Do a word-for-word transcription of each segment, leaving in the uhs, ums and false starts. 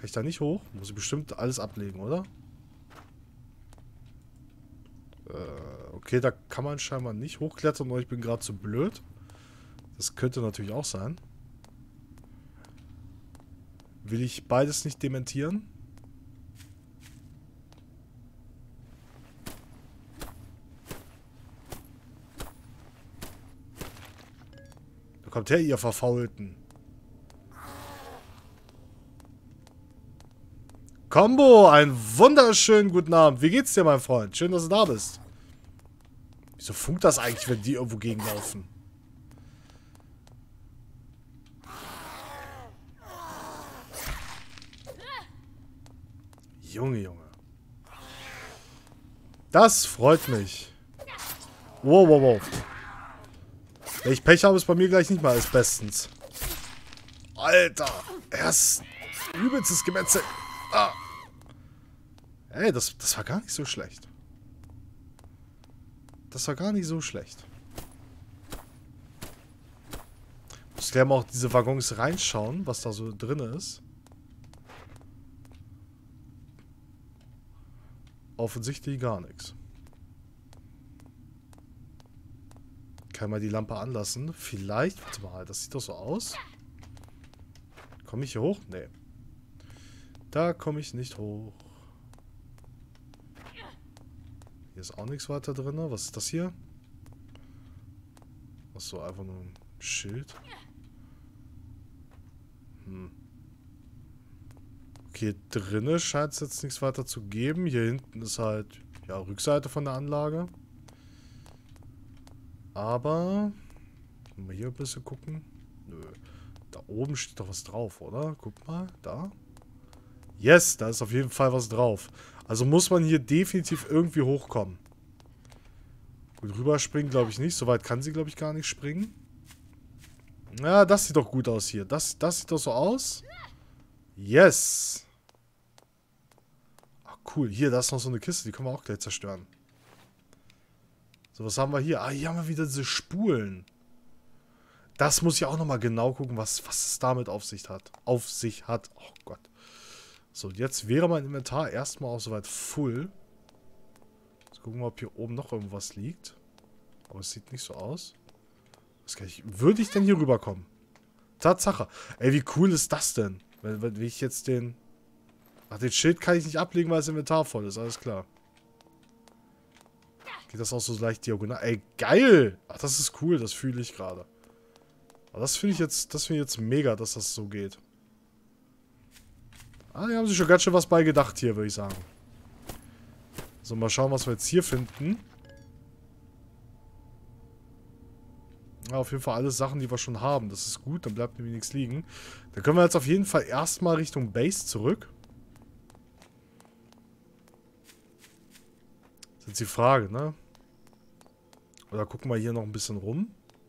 Kann ich da nicht hoch? Muss ich bestimmt alles ablegen, oder? Äh, okay, da kann man scheinbar nicht hochklettern, oder ich bin gerade zu blöd. Das könnte natürlich auch sein. Will ich beides nicht dementieren? Da kommt her, ihr Verfaulten. Combo, einen wunderschönen guten Abend. Wie geht's dir, mein Freund? Schön, dass du da bist. Wieso funkt das eigentlich, wenn die irgendwo gegenlaufen? Junge, Junge. Das freut mich. Wow, wow, wow. Wenn ich Pech habe, ist bei mir gleich nicht mal alles bestens. Alter. Er ist übelstes Gemetzel. Ah. Ey, das, das war gar nicht so schlecht. Das war gar nicht so schlecht. Muss gleich mal auch diese Waggons reinschauen, was da so drin ist. Offensichtlich gar nichts. Kann mal die Lampe anlassen. Vielleicht. Warte mal, das sieht doch so aus. Komme ich hier hoch? Nee. Da komme ich nicht hoch. Hier ist auch nichts weiter drin. Was ist das hier? Achso, einfach nur ein Schild. Hm. Okay, drinnen scheint es jetzt nichts weiter zu geben. Hier hinten ist halt, ja, Rückseite von der Anlage. Aber, mal hier ein bisschen gucken. Nö. Da oben steht doch was drauf, oder? Guck mal, da. Yes, da ist auf jeden Fall was drauf. Also muss man hier definitiv irgendwie hochkommen. Gut, rüberspringen glaube ich nicht. Soweit kann sie, glaube ich, gar nicht springen. Ja, das sieht doch gut aus hier. Das, das sieht doch so aus. Yes. Ach, cool. Hier, da ist noch so eine Kiste. Die können wir auch gleich zerstören. So, was haben wir hier? Ah, hier haben wir wieder diese Spulen. Das muss ich auch nochmal genau gucken, was, was es damit auf sich hat. Auf sich hat. Oh Gott. So, jetzt wäre mein Inventar erstmal auch soweit full. Jetzt gucken wir, ob hier oben noch irgendwas liegt. Aber es sieht nicht so aus. Was kann ich, würde ich denn hier rüberkommen? Tatsache. Ey, wie cool ist das denn? Wenn, wenn ich jetzt den... Ach, den Schild kann ich nicht ablegen, weil das Inventar voll ist. Alles klar. Geht das auch so leicht diagonal? Ey, geil! Ach, das ist cool. Das fühle ich gerade. Aber das finde ich jetzt, das finde ich jetzt mega, dass das so geht. Ah, die haben sich schon ganz schön was bei gedacht hier, würde ich sagen. So, mal schauen, was wir jetzt hier finden. Ja, auf jeden Fall alles Sachen, die wir schon haben. Das ist gut, dann bleibt nämlich nichts liegen. Dann können wir jetzt auf jeden Fall erstmal Richtung Base zurück. Das ist jetzt die Frage, ne? Oder gucken wir hier noch ein bisschen rum.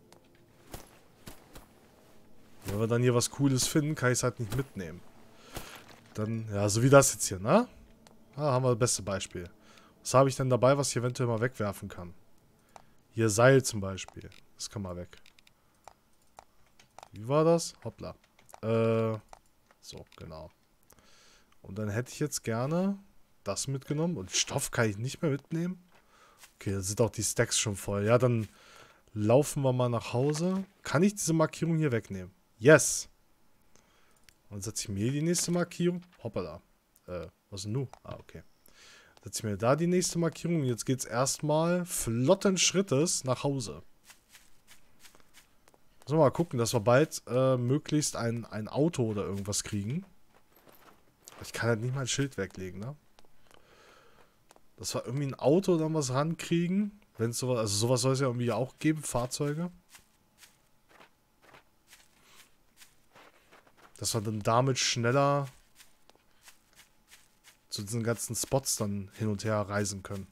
Wenn wir dann hier was Cooles finden, kann ich es halt nicht mitnehmen. Dann, ja, so wie das jetzt hier, ne? Ah, haben wir das beste Beispiel. Was habe ich denn dabei, was ich eventuell mal wegwerfen kann? Hier Seil zum Beispiel. Das kann mal weg. Wie war das? Hoppla. Äh, so, genau. Und dann hätte ich jetzt gerne das mitgenommen. Und Stoff kann ich nicht mehr mitnehmen. Okay, da sind auch die Stacks schon voll. Ja, dann laufen wir mal nach Hause. Kann ich diese Markierung hier wegnehmen? Yes. Und setze ich mir die nächste Markierung. Hoppala. Äh, was denn nun? Ah, okay. Setze ich mir da die nächste Markierung. Und jetzt geht es erstmal flotten Schrittes nach Hause. Müssen wir mal gucken, dass wir bald äh, möglichst ein, ein Auto oder irgendwas kriegen. Ich kann halt nicht mal ein Schild weglegen, ne? Dass wir irgendwie ein Auto oder was rankriegen. Wenn es sowas, also sowas soll es ja irgendwie auch geben, Fahrzeuge. Dass wir dann damit schneller zu diesen ganzen Spots dann hin und her reisen können.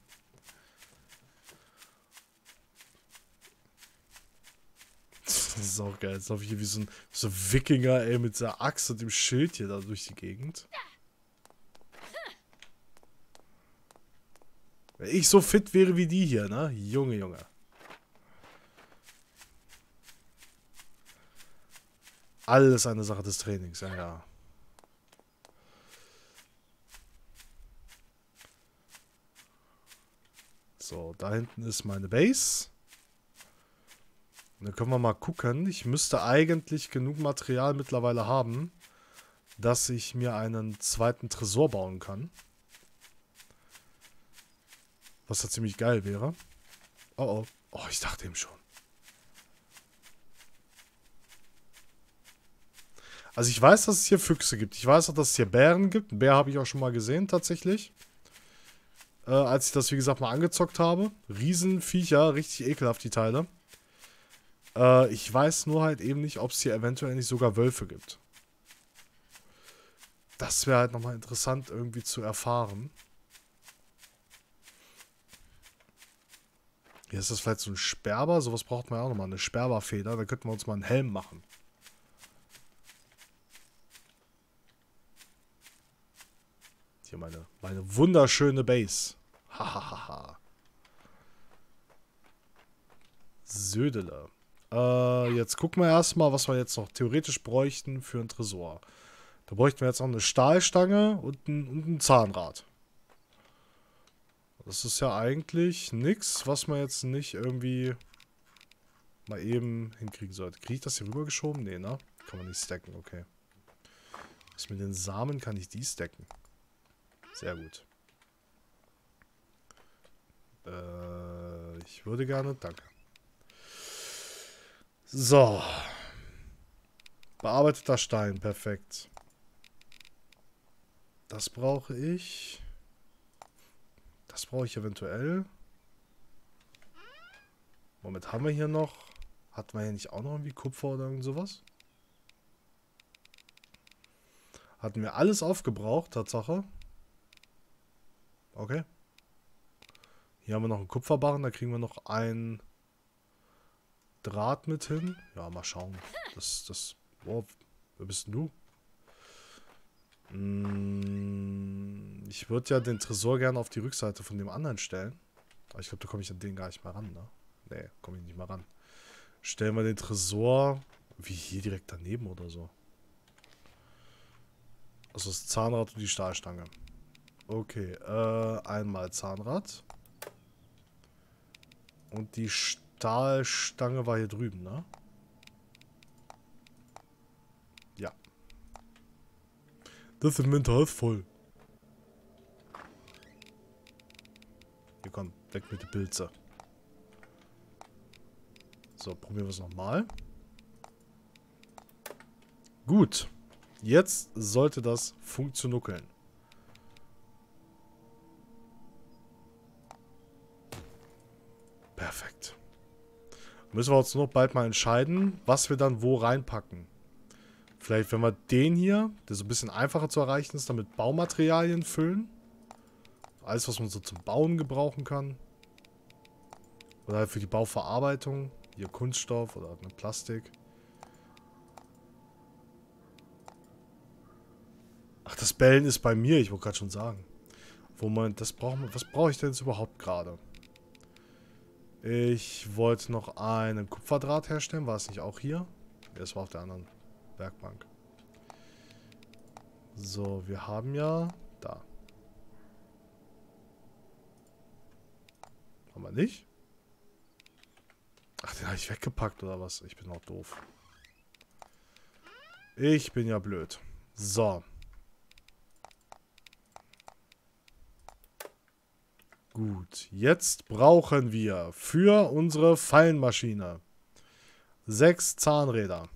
Das ist auch geil. Jetzt laufe ich hier wie so ein so Wikinger, ey, mit der Axt und dem Schild hier da durch die Gegend. Wenn ich so fit wäre wie die hier, ne? Junge, Junge. Alles eine Sache des Trainings, ja, ja. So, da hinten ist meine Base. Und dann können wir mal gucken. Ich müsste eigentlich genug Material mittlerweile haben, dass ich mir einen zweiten Tresor bauen kann. Was da ziemlich geil wäre. Oh oh. Oh, ich dachte eben schon. Also ich weiß, dass es hier Füchse gibt. Ich weiß auch, dass es hier Bären gibt. Einen Bär habe ich auch schon mal gesehen, tatsächlich. Äh, als ich das, wie gesagt, mal angezockt habe. Riesenviecher, richtig ekelhaft, die Teile. Äh, ich weiß nur halt eben nicht, ob es hier eventuell nicht sogar Wölfe gibt. Das wäre halt nochmal interessant irgendwie zu erfahren. Hier ist das vielleicht so ein Sperber. Sowas braucht man ja auch nochmal. Eine Sperberfeder. Da könnten wir uns mal einen Helm machen. Hier meine, meine wunderschöne Base. Hahaha. Södele. Äh, jetzt gucken wir erstmal, was wir jetzt noch theoretisch bräuchten für einen Tresor. Da bräuchten wir jetzt noch eine Stahlstange und ein, und ein Zahnrad. Das ist ja eigentlich nichts, was man jetzt nicht irgendwie mal eben hinkriegen sollte. Kriege ich das hier rübergeschoben? Nee, ne? Kann man nicht stacken, okay. Was mit den Samen kann ich die stacken? Sehr gut. Äh, ich würde gerne, danke. So. Bearbeiteter Stein, perfekt. Das brauche ich. Das brauche ich eventuell. Moment, haben wir hier noch... Hatten wir hier nicht auch noch irgendwie Kupfer oder irgend sowas? Hatten wir alles aufgebraucht, Tatsache. Okay. Hier haben wir noch einen Kupferbarren, da kriegen wir noch ein Draht mit hin. Ja, mal schauen. Das, das... Oh, wer bist denn du? Ich würde ja den Tresor gerne auf die Rückseite von dem anderen stellen. Aber ich glaube, da komme ich an den gar nicht mehr ran, ne? Ne, komme ich nicht mehr ran. Stellen wir den Tresor wie hier direkt daneben oder so. Also das Zahnrad und die Stahlstange. Okay, äh, einmal Zahnrad. Und die Stahlstange war hier drüben, ne? Ja. Das Inventar ist voll. Hier, komm, weg mit den Pilze. So, probieren wir es nochmal. Gut. Jetzt sollte das funktionieren. Perfekt. Müssen wir uns noch bald mal entscheiden, was wir dann wo reinpacken. Vielleicht, wenn wir den hier, der so ein bisschen einfacher zu erreichen ist, dann mit Baumaterialien füllen. Alles, was man so zum Bauen gebrauchen kann. Oder halt für die Bauverarbeitung. Hier Kunststoff oder eine Plastik. Ach, das Bellen ist bei mir, ich wollte gerade schon sagen. Moment, das brauchen wir. Was brauche ich denn jetzt überhaupt gerade? Ich wollte noch einen Kupferdraht herstellen. War es nicht auch hier? Das war auf der anderen Werkbank. So, wir haben ja... Da. Haben wir nicht? Ach, den habe ich weggepackt oder was? Ich bin auch doof. Ich bin ja blöd. So. Gut, jetzt brauchen wir für unsere Fallenmaschine sechs Zahnräder.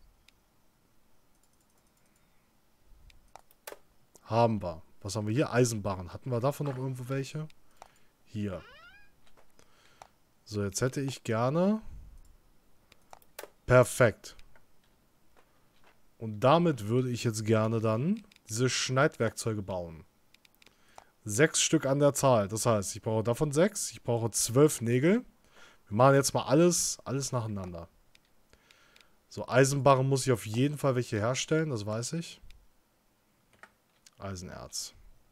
Haben wir. Was haben wir hier? Eisenbarren. Hatten wir davon noch irgendwo welche? Hier. So, jetzt hätte ich gerne... Perfekt. Und damit würde ich jetzt gerne dann diese Schneidwerkzeuge bauen. Sechs Stück an der Zahl. Das heißt, ich brauche davon sechs. Ich brauche zwölf Nägel. Wir machen jetzt mal alles, alles nacheinander. So, Eisenbarren muss ich auf jeden Fall welche herstellen. Das weiß ich. Eisenerz.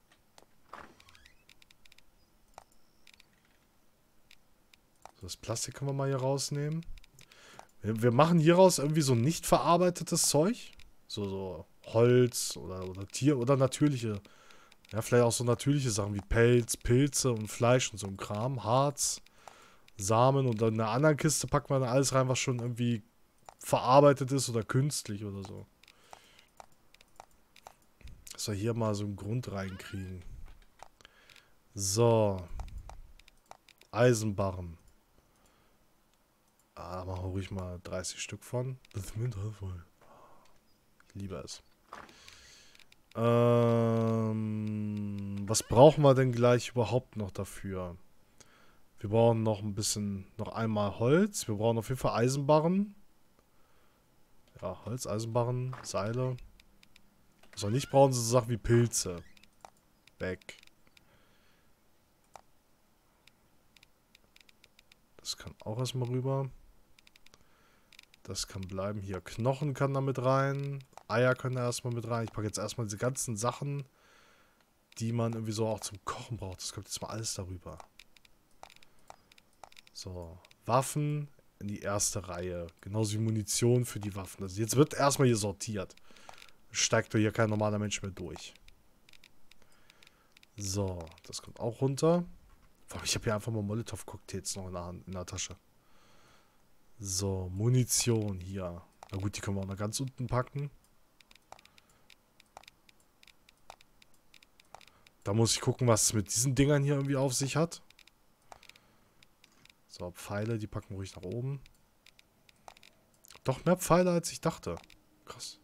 So, das Plastik können wir mal hier rausnehmen. Wir, wir machen hieraus irgendwie so nicht verarbeitetes Zeug. So, so Holz oder, oder Tier oder natürliche... Ja, vielleicht auch so natürliche Sachen wie Pelz, Pilze und Fleisch und so ein Kram. Harz, Samen und dann in einer anderen Kiste packt man alles rein, was schon irgendwie verarbeitet ist oder künstlich oder so. Dass wir hier mal so einen Grund reinkriegen. So. Eisenbarren. Ah, da machen wir ruhig mal dreißig Stück von. Das ist mir voll. Ich liebe es. Ähm, was brauchen wir denn gleich überhaupt noch dafür? Wir brauchen noch ein bisschen, noch einmal Holz. Wir brauchen auf jeden Fall Eisenbarren. Ja, Holz, Eisenbarren, Seile. Was wir nicht brauchen, sind so Sachen wie Pilze. Weg. Das kann auch erstmal rüber. Das kann bleiben. Hier, Knochen kann da mit rein. Eier können da erstmal mit rein. Ich packe jetzt erstmal diese ganzen Sachen, die man irgendwie so auch zum Kochen braucht. Das kommt jetzt mal alles darüber. So, Waffen in die erste Reihe. Genauso wie Munition für die Waffen. Also jetzt wird erstmal hier sortiert. Steigt doch hier kein normaler Mensch mehr durch. So, das kommt auch runter. Ich habe hier einfach mal Molotow-Cocktails noch in der Hand, in der Tasche. So, Munition hier. Na gut, die können wir auch noch ganz unten packen. Da muss ich gucken, was es mit diesen Dingern hier irgendwie auf sich hat. So, Pfeile, die packen wir ruhig nach oben. Doch mehr Pfeile, als ich dachte. Krass.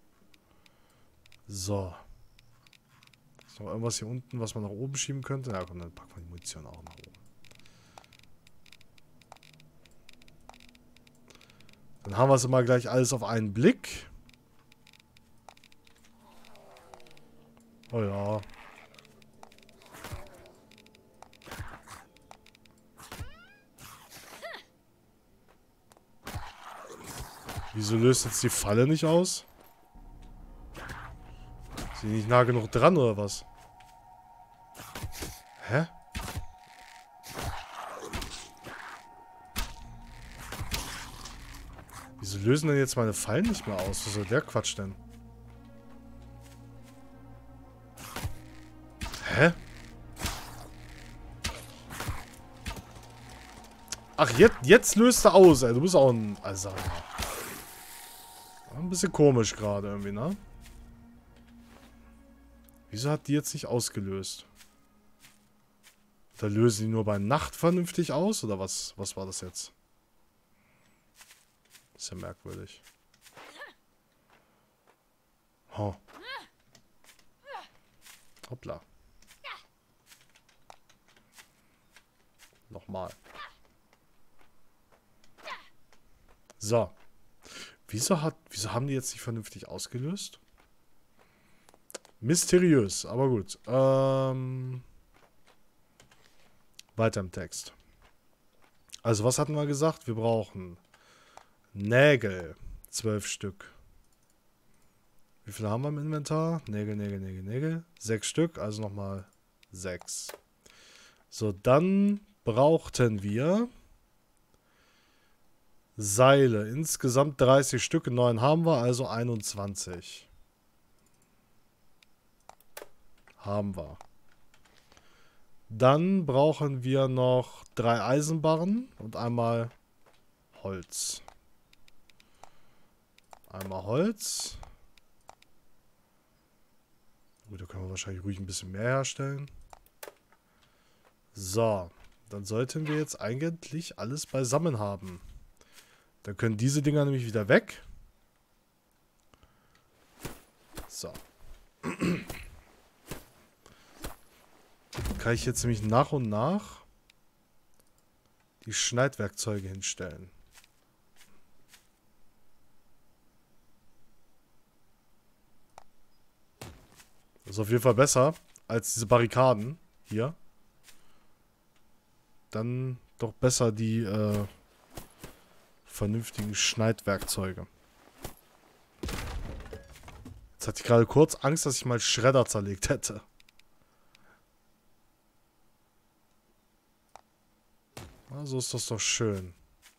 So. Ist noch irgendwas hier unten, was man nach oben schieben könnte? Ja, komm, dann packen wir die Munition auch nach oben. Dann haben wir es immer gleich alles auf einen Blick. Oh ja. Wieso löst jetzt die Falle nicht aus? Ist die nicht nah genug dran oder was? Hä? Wieso lösen denn jetzt meine Fallen nicht mehr aus? Was soll der Quatsch denn? Hä? Ach, jetzt, jetzt löst er aus, ey. Du bist auch ein... Also, ein bisschen komisch gerade irgendwie, ne? Wieso hat die jetzt nicht ausgelöst? Da lösen die nur bei Nacht vernünftig aus? Oder was, was war das jetzt? Ist ja merkwürdig. Oh. Hoppla. Nochmal. So. Wieso hat, wieso haben die jetzt nicht vernünftig ausgelöst? Mysteriös, aber gut. Ähm, weiter im Text. Also, was hatten wir gesagt? Wir brauchen Nägel. Zwölf Stück. Wie viele haben wir im Inventar? Nägel, Nägel, Nägel, Nägel. Sechs Stück, also nochmal sechs. So, dann brauchten wir Seile. Insgesamt dreißig Stück. Neun haben wir, also einundzwanzig. Haben wir. Dann brauchen wir noch drei Eisenbarren und einmal Holz. Einmal Holz. Gut, da können wir wahrscheinlich ruhig ein bisschen mehr herstellen. So, dann sollten wir jetzt eigentlich alles beisammen haben. Dann können diese Dinger nämlich wieder weg. So. Kann ich jetzt nämlich nach und nach die Schneidwerkzeuge hinstellen. Das ist auf jeden Fall besser als diese Barrikaden hier. Dann doch besser die äh, vernünftigen Schneidwerkzeuge. Jetzt hatte ich gerade kurz Angst, dass ich mal Schredder zerlegt hätte. Na, so ist das doch schön.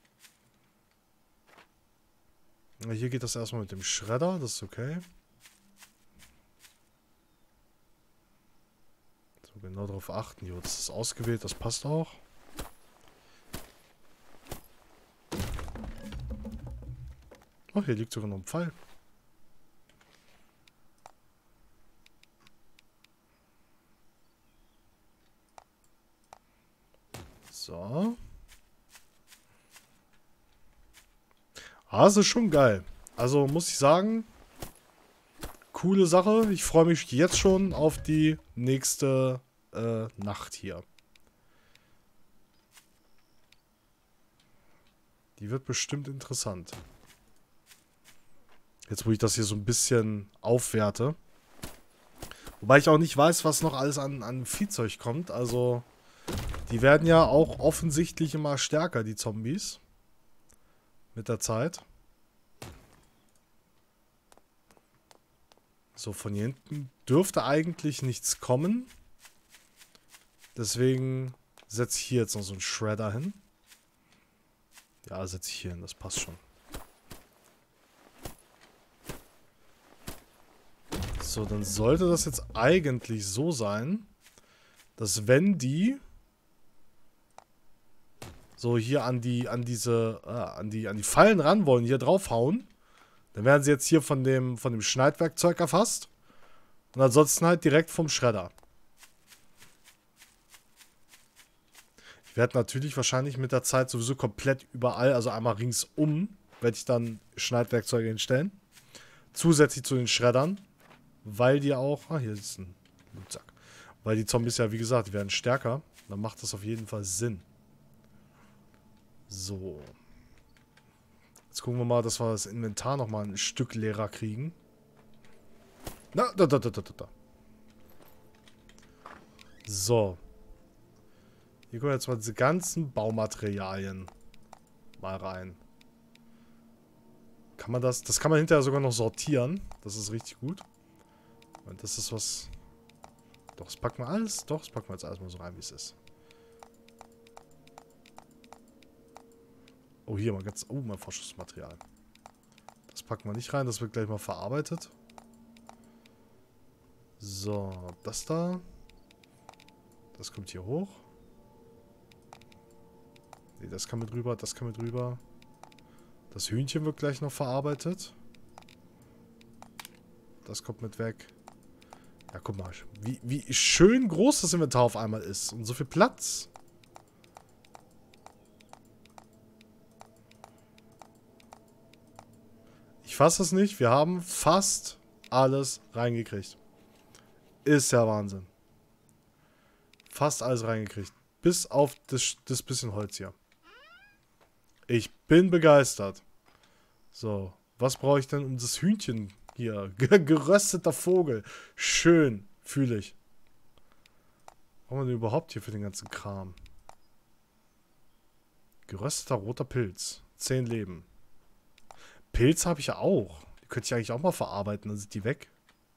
Na, hier geht das erstmal mit dem Schredder, das ist okay. So genau darauf achten. Jo, das ist ausgewählt, das passt auch. Oh, hier liegt sogar noch ein Pfeil. So. Ah, das ist schon geil. Also muss ich sagen, coole Sache. Ich freue mich jetzt schon auf die nächste äh, Nacht hier. Die wird bestimmt interessant. Jetzt, wo ich das hier so ein bisschen aufwerte. Wobei ich auch nicht weiß, was noch alles an, an Viehzeug kommt. Also, die werden ja auch offensichtlich immer stärker, die Zombies. Mit der Zeit. So, von hier hinten dürfte eigentlich nichts kommen. Deswegen setze ich hier jetzt noch so einen Shredder hin. Ja, setze ich hier hin, das passt schon. So, dann sollte das jetzt eigentlich so sein, dass wenn die so hier an die, an diese, ah, an die, an die Fallen ran wollen, hier draufhauen, dann werden sie jetzt hier von dem, von dem Schneidwerkzeug erfasst. Und ansonsten halt direkt vom Schredder. Ich werde natürlich wahrscheinlich mit der Zeit sowieso komplett überall, also einmal ringsum, werde ich dann Schneidwerkzeuge hinstellen. Zusätzlich zu den Schreddern. Weil die auch, ah, hier ist ein Blutsack. Weil die Zombies ja, wie gesagt, die werden stärker. Dann macht das auf jeden Fall Sinn. So. Jetzt gucken wir mal, dass wir das Inventar nochmal ein Stück leerer kriegen. Na, da, da, da, da, da. So. Hier kommen jetzt mal diese ganzen Baumaterialien mal rein. Kann man das, das kann man hinterher sogar noch sortieren. Das ist richtig gut. Und das ist was... Doch, das packen wir alles. Doch, das packen wir jetzt alles mal so rein, wie es ist. Oh, hier mal ganz... Oh, mein Vorschussmaterial. Das packen wir nicht rein. Das wird gleich mal verarbeitet. So, das da. Das kommt hier hoch. Ne, das kann mit rüber. Das kann mit rüber. Das Hühnchen wird gleich noch verarbeitet. Das kommt mit weg. Ja, guck mal. Wie, wie schön groß das Inventar auf einmal ist. Und so viel Platz. Ich fasse es nicht. Wir haben fast alles reingekriegt. Ist ja Wahnsinn. Fast alles reingekriegt. Bis auf das, das bisschen Holz hier. Ich bin begeistert. So. Was brauche ich denn um das Hühnchen hier? Gerösteter Vogel. Schön. Fühle ich. Was haben wir denn überhaupt hier für den ganzen Kram? Gerösteter roter Pilz. Zehn Leben. Pilze habe ich ja auch. Die könnte ich eigentlich auch mal verarbeiten. Dann sind die weg.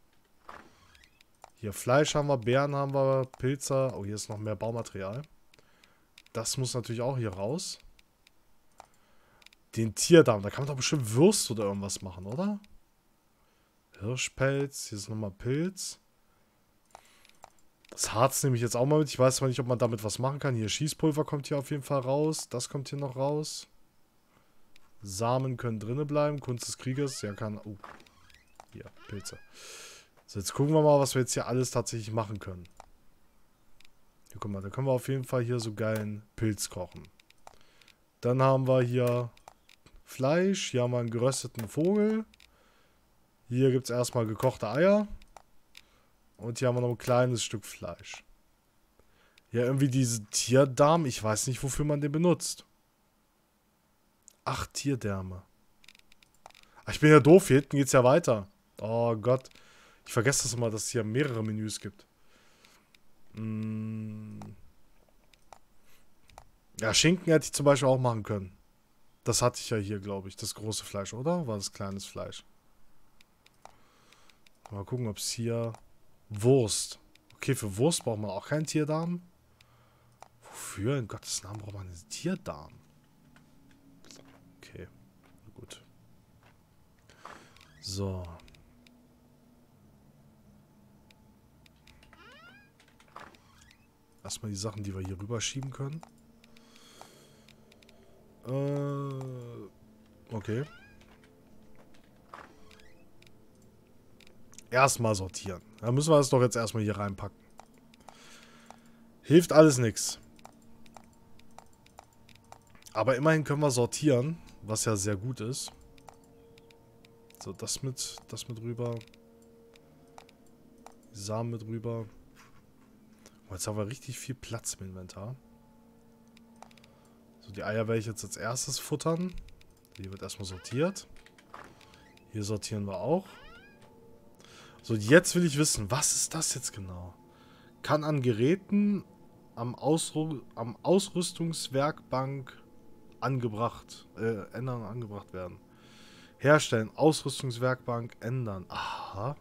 Hier Fleisch haben wir, Beeren haben wir, Pilze. Oh, hier ist noch mehr Baumaterial. Das muss natürlich auch hier raus. Den Tierdarm. Da kann man doch bestimmt Würste oder irgendwas machen, oder? Hirschpelz. Hier ist nochmal Pilz. Das Harz nehme ich jetzt auch mal mit. Ich weiß aber nicht, ob man damit was machen kann. Hier Schießpulver kommt hier auf jeden Fall raus. Das kommt hier noch raus. Samen können drinnen bleiben. Kunst des Kriegers. Ja, kann... Oh. Hier, Pilze. So, jetzt gucken wir mal, was wir jetzt hier alles tatsächlich machen können. Hier, guck mal, da können wir auf jeden Fall hier so geilen Pilz kochen. Dann haben wir hier Fleisch. Hier haben wir einen gerösteten Vogel. Hier gibt es erstmal gekochte Eier. Und hier haben wir noch ein kleines Stück Fleisch. Ja, irgendwie diese Tierdarm. Ich weiß nicht, wofür man den benutzt. Ach, Tierdärme. Ach, ich bin ja doof. Hier hinten geht es ja weiter. Oh Gott. Ich vergesse das immer, dass es hier mehrere Menüs gibt. Mm. Ja, Schinken hätte ich zum Beispiel auch machen können. Das hatte ich ja hier, glaube ich. Das große Fleisch, oder? War das kleines Fleisch? Mal gucken, ob es hier... Wurst. Okay, für Wurst braucht man auch keinen Tierdarm. Wofür? In Gottes Namen braucht man einen Tierdarm. Okay, gut. So. Erstmal die Sachen, die wir hier rüberschieben können. Äh, okay. Erstmal sortieren. Da müssen wir das doch jetzt erstmal hier reinpacken. Hilft alles nichts. Aber immerhin können wir sortieren, was ja sehr gut ist. So, das mit, das mit rüber. Die Samen mit rüber. Oh, jetzt haben wir richtig viel Platz im Inventar. So, die Eier werde ich jetzt als erstes futtern. Hier wird erstmal sortiert. Hier sortieren wir auch. So, jetzt will ich wissen, was ist das jetzt genau? Kann an Geräten am, Ausru am Ausrüstungswerkbank angebracht, äh, ändern, angebracht werden. Herstellen, Ausrüstungswerkbank ändern. Aha.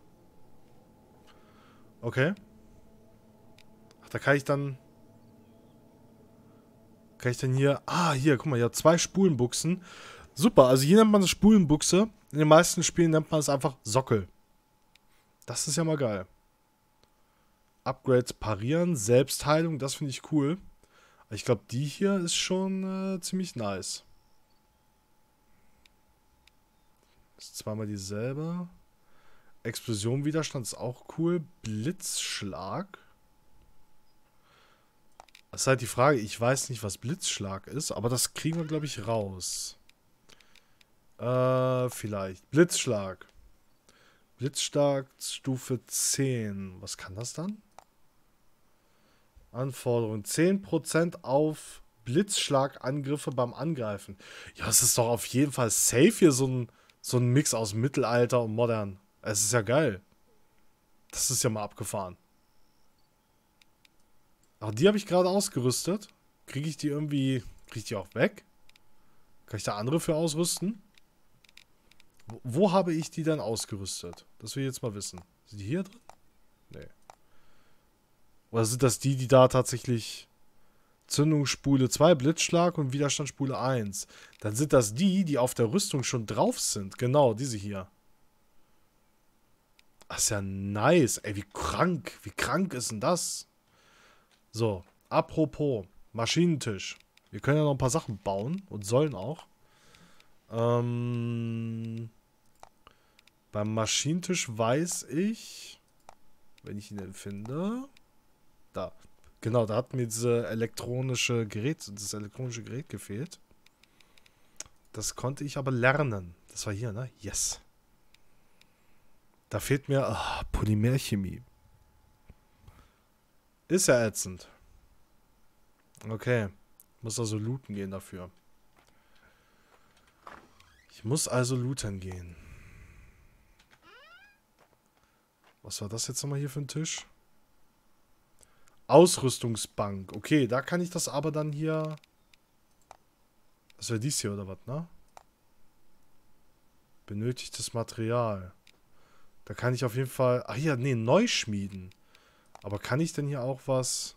Okay. Ach, da kann ich dann... Kann ich dann hier... Ah, hier, guck mal, hier zwei Spulenbuchsen. Super, also hier nennt man es Spulenbuchse. In den meisten Spielen nennt man es einfach Sockel. Das ist ja mal geil. Upgrades parieren, Selbstheilung, das finde ich cool. Ich glaube, die hier ist schon äh, ziemlich nice. Ist zweimal dieselbe. Explosion, Widerstand ist auch cool. Blitzschlag. Das ist halt die Frage, ich weiß nicht, was Blitzschlag ist, aber das kriegen wir, glaube ich, raus. Äh, vielleicht. Blitzschlag. Blitzschlag Stufe zehn. Was kann das dann? Anforderung. zehn Prozent auf Blitzschlagangriffe beim Angreifen. Ja, es ist doch auf jeden Fall safe hier so ein, so ein Mix aus Mittelalter und Modern. Es ist ja geil. Das ist ja mal abgefahren. Ach, die habe ich gerade ausgerüstet. Kriege ich die irgendwie... Kriege ich die auch weg? Kann ich da andere für ausrüsten? Wo, wo habe ich die dann ausgerüstet? Das will ich jetzt mal wissen. Sind die hier drin? Nee. Oder sind das die, die da tatsächlich... Zündungsspule zwei, Blitzschlag und Widerstandsspule eins. Dann sind das die, die auf der Rüstung schon drauf sind. Genau, diese hier. Ach, ist ja nice. Ey, wie krank. Wie krank ist denn das? So, apropos Maschinentisch. Wir können ja noch ein paar Sachen bauen und sollen auch. Ähm, beim Maschinentisch weiß ich, wenn ich ihn denn finde, da. Genau, da hat mir diese elektronische Gerät, das elektronische Gerät gefehlt. Das konnte ich aber lernen. Das war hier, ne? Yes. Da fehlt mir oh, Polymerchemie. Ist ja ätzend. Okay. Muss also looten gehen dafür. Ich muss also looten gehen. Was war das jetzt nochmal hier für ein Tisch? Ausrüstungsbank. Okay, da kann ich das aber dann hier... Das wäre dies hier oder was, ne? Benötigtes Material. Da kann ich auf jeden Fall... Ach hier, nee, neu schmieden. Aber kann ich denn hier auch was...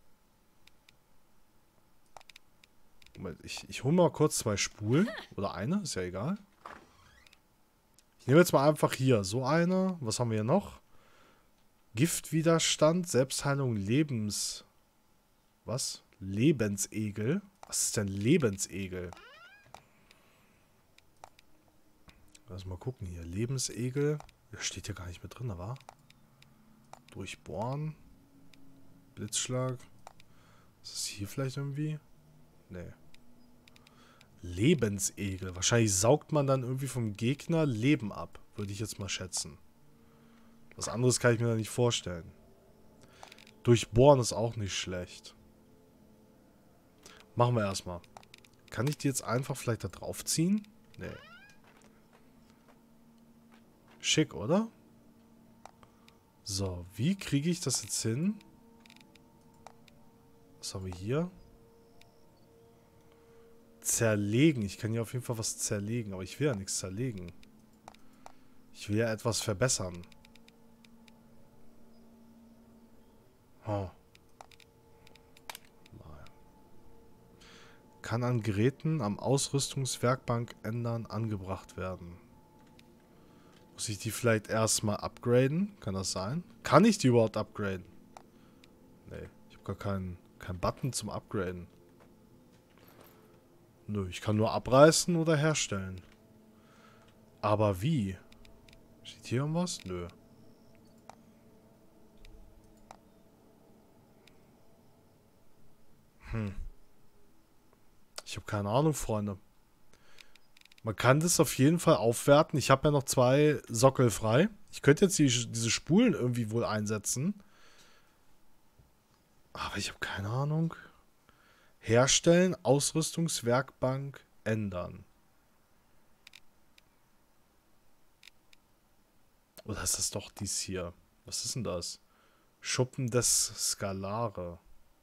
Ich, ich hole mal kurz zwei Spulen. Oder eine, ist ja egal. Ich nehme jetzt mal einfach hier so eine. Was haben wir hier noch? Giftwiderstand, Selbstheilung, Lebens... Was? Lebensegel? Was ist denn Lebensegel? Lass mal gucken hier. Lebensegel. Das steht hier gar nicht mit drin, aber. Durchbohren. Blitzschlag. Ist das hier vielleicht irgendwie? Nee. Lebensegel. Wahrscheinlich saugt man dann irgendwie vom Gegner Leben ab. Würde ich jetzt mal schätzen. Was anderes kann ich mir da nicht vorstellen. Durchbohren ist auch nicht schlecht. Machen wir erstmal. Kann ich die jetzt einfach vielleicht da drauf ziehen? Nee. Schick, oder? So, wie kriege ich das jetzt hin? Was haben wir hier? Zerlegen. Ich kann hier auf jeden Fall was zerlegen, aber ich will ja nichts zerlegen. Ich will ja etwas verbessern. Oh. Mal. Kann an Geräten am Ausrüstungswerkbank ändern angebracht werden. Muss ich die vielleicht erstmal upgraden? Kann das sein? Kann ich die überhaupt upgraden? Nee, ich habe gar keinen kein Button zum Upgraden. Nö, ich kann nur abreißen oder herstellen. Aber wie? Steht hier irgendwas? Nö. Hm. Ich habe keine Ahnung, Freunde. Man kann das auf jeden Fall aufwerten. Ich habe ja noch zwei Sockel frei. Ich könnte jetzt die, diese Spulen irgendwie wohl einsetzen. Aber ich habe keine Ahnung. Herstellen, Ausrüstungswerkbank, ändern. Oder ist das doch dies hier? Was ist denn das? Schuppen des Skalare.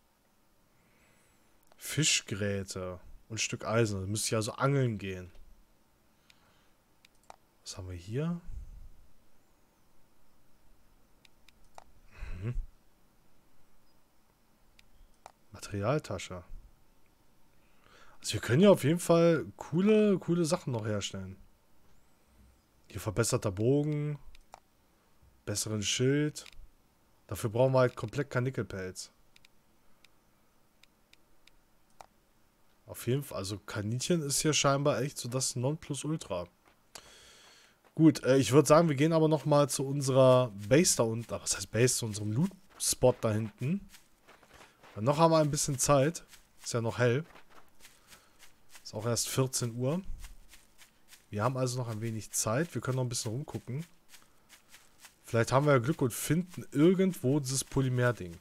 Fischgräte und ein Stück Eisen. Da müsste ich also angeln gehen. Was haben wir hier? Mhm. Materialtasche. Also wir können ja auf jeden Fall coole, coole Sachen noch herstellen. Hier verbesserter Bogen. Besseren Schild. Dafür brauchen wir halt komplett Karnickelpelz. Auf jeden Fall, also Kaninchen ist hier scheinbar echt so das Nonplusultra. Gut, äh, ich würde sagen, wir gehen aber nochmal zu unserer Base da unten. Ach, was heißt Base? Zu unserem Loot-Spot da hinten. Weil noch haben wir ein bisschen Zeit. Ist ja noch hell. Ist auch erst vierzehn Uhr. Wir haben also noch ein wenig Zeit. Wir können noch ein bisschen rumgucken. Vielleicht haben wir ja Glück und finden irgendwo dieses Polymer-Ding.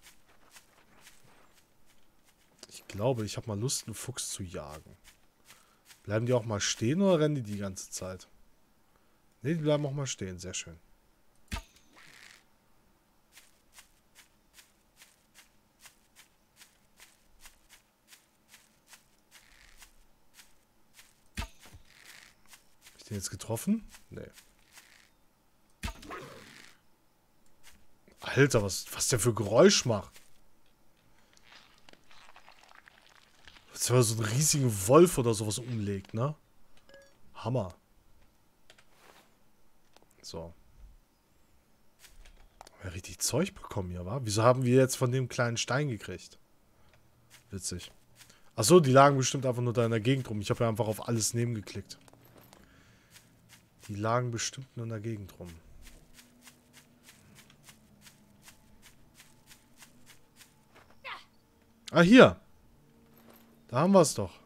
Ich glaube, ich habe mal Lust, einen Fuchs zu jagen. Bleiben die auch mal stehen oder rennen die die ganze Zeit? Ne, die bleiben auch mal stehen. Sehr schön. Hab ich den jetzt getroffen? Nee. Alter, was, was der für Geräusch macht. Als wenn man so einen riesigen Wolf oder sowas umlegt, ne? Hammer. So. Haben wir richtig Zeug bekommen hier, wa? Wieso haben wir jetzt von dem kleinen Stein gekriegt? Witzig. Achso, die lagen bestimmt einfach nur da in der Gegend rum. Ich habe ja einfach auf alles nehmen geklickt. Die lagen bestimmt nur in der Gegend rum. Ah, hier. Da haben wir es doch.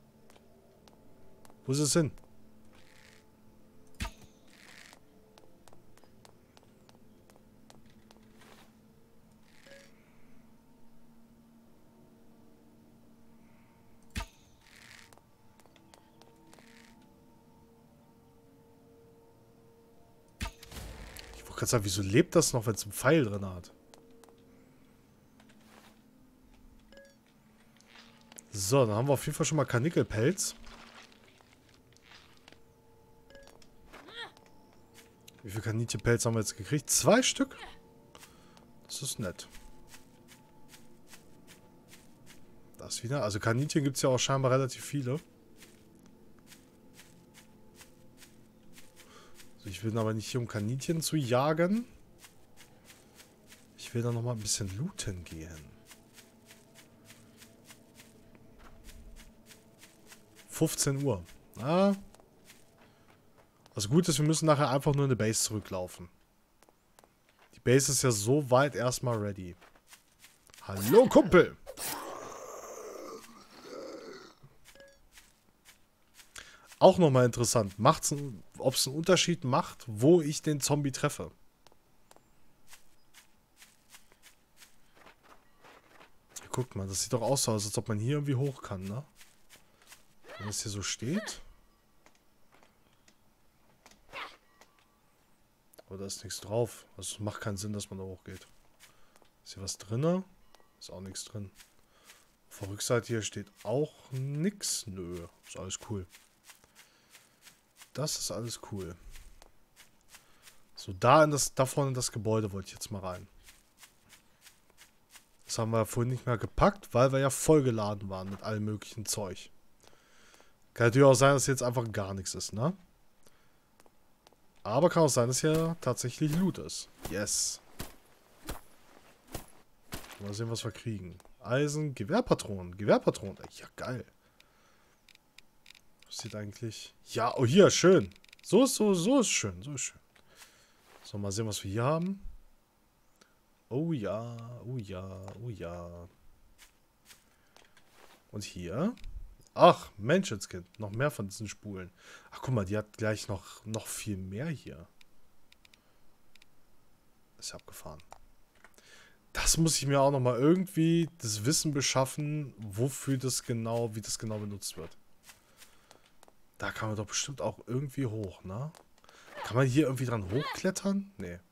Wo ist es hin? Ich wollte gerade sagen, wieso lebt das noch, wenn es einen Pfeil drin hat? So, dann haben wir auf jeden Fall schon mal Karnickelpelz. Wie viel Kaninchenpelz haben wir jetzt gekriegt? Zwei Stück? Das ist nett. Das wieder. Also Kaninchen gibt es ja auch scheinbar relativ viele. Also ich will aber nicht hier, um Kaninchen zu jagen. Ich will da nochmal ein bisschen looten gehen. fünfzehn Uhr. Ah. Also gut ist, wir müssen nachher einfach nur in die Base zurücklaufen. Die Base ist ja so weit erstmal ready. Hallo, Kumpel! Auch nochmal interessant. Ob es einen Unterschied macht, wo ich den Zombie treffe. Guckt mal, das sieht doch aus, als ob man hier irgendwie hoch kann, ne? Wenn das hier so steht. Aber da ist nichts drauf. Also es macht keinen Sinn, dass man da hochgeht. Ist hier was drin? Ist auch nichts drin. Auf der Rückseite hier steht auch nichts. Nö, ist alles cool. Das ist alles cool. So, da in das, da vorne in das Gebäude wollte ich jetzt mal rein. Das haben wir vorhin nicht mehr gepackt, weil wir ja vollgeladen waren mit allem möglichen Zeug. Kann natürlich auch sein, dass jetzt einfach gar nichts ist, ne? Aber kann auch sein, dass hier tatsächlich Loot ist. Yes. Mal sehen, was wir kriegen. Eisen, Gewehrpatronen. Gewehrpatronen. Ja, geil. Das sieht eigentlich... Ja, oh, hier, schön. So ist, so, so ist schön. So ist schön. So, mal sehen, was wir hier haben. Oh ja, oh ja, oh ja. Und hier? Ach, Menschenskind. Noch mehr von diesen Spulen. Ach, guck mal, die hat gleich noch, noch viel mehr hier. Ist ja abgefahren. Das muss ich mir auch nochmal irgendwie das Wissen beschaffen, wofür das genau, wie das genau benutzt wird. Da kann man doch bestimmt auch irgendwie hoch, ne? Kann man hier irgendwie dran hochklettern? Nee.